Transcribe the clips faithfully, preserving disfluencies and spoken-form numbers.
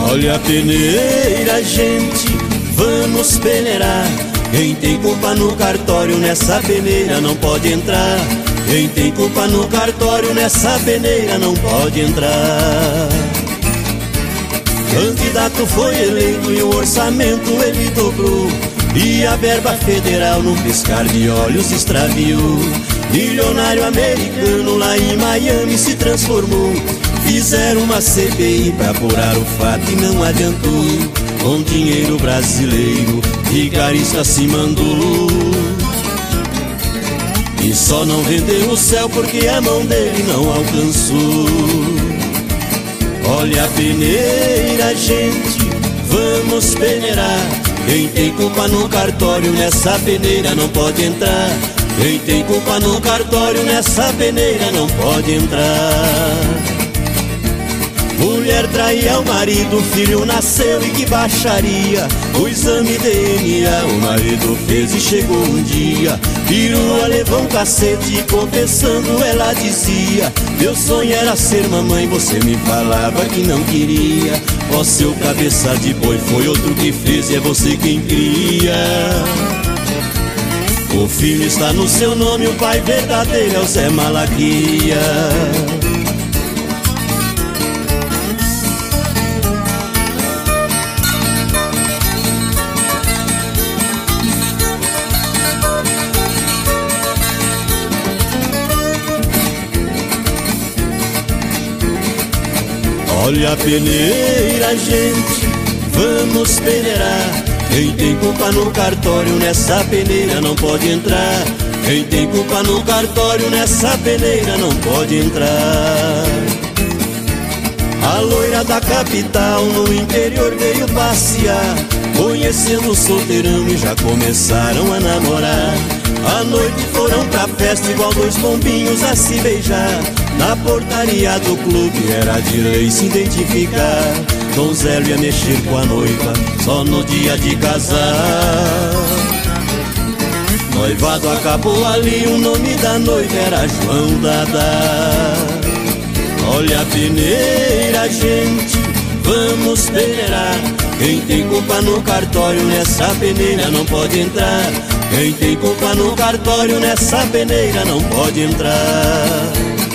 Olha a peneira, gente, vamos peneirar. Quem tem culpa no cartório nessa peneira não pode entrar. Quem tem culpa no cartório nessa peneira não pode entrar. Candidato foi eleito e o orçamento ele dobrou, e a verba federal num piscar de olhos extraviou. Milionário americano lá em Miami se transformou. Fizeram uma C P I pra apurar o fato e não adiantou. Com dinheiro brasileiro, vigarista se mandou. E só não vendeu o céu porque a mão dele não alcançou. Olha a peneira, gente, vamos peneirar. Quem tem culpa no cartório nessa peneira não pode entrar. Quem tem culpa no cartório nessa peneira não pode entrar. Mulher traía o marido, o filho nasceu e que baixaria. O exame D N A o marido fez e chegou um dia. Pirua levou um cacete e confessando ela dizia: meu sonho era ser mamãe, você me falava que não queria. Ó, seu cabeça de boi, foi outro que fez e é você quem cria. O filho está no seu nome, o pai verdadeiro é o Zé Malaquia. Olha a peneira, gente, vamos peneirar. Quem tem culpa no cartório nessa peneira não pode entrar. Quem tem culpa no cartório nessa peneira não pode entrar. A loira da capital no interior veio passear, conhecendo o solteirão e já começaram a namorar. À noite foram pra festa igual dois pombinhos a se beijar. Na portaria do clube era de lei se identificar. Donzelo ia mexer com a noiva só no dia de casar. Noivado acabou ali, o nome da noiva era João Dadá. Olha a peneira, gente, vamos peneirar. Quem tem culpa no cartório nessa peneira não pode entrar. Quem tem culpa no cartório nessa peneira não pode entrar.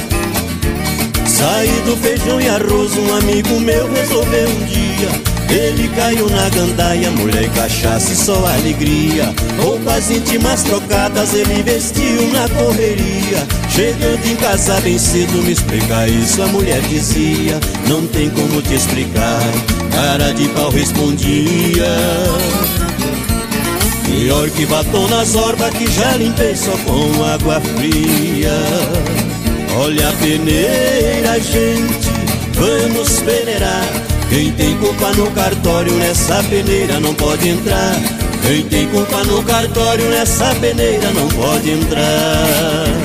Saí do feijão e arroz, um amigo meu resolveu um dia. Ele caiu na gandaia, mulher e cachaça e só alegria. Roupas íntimas trocadas ele vestiu na correria. Chegando em casa bem cedo, me explica isso, a mulher dizia: não tem como te explicar. Cara de pau respondia: pior que batom nas orbas que já limpei só com água fria. Olha a peneira, gente, vamos peneirar. Quem tem culpa no cartório nessa peneira não pode entrar. Quem tem culpa no cartório nessa peneira não pode entrar.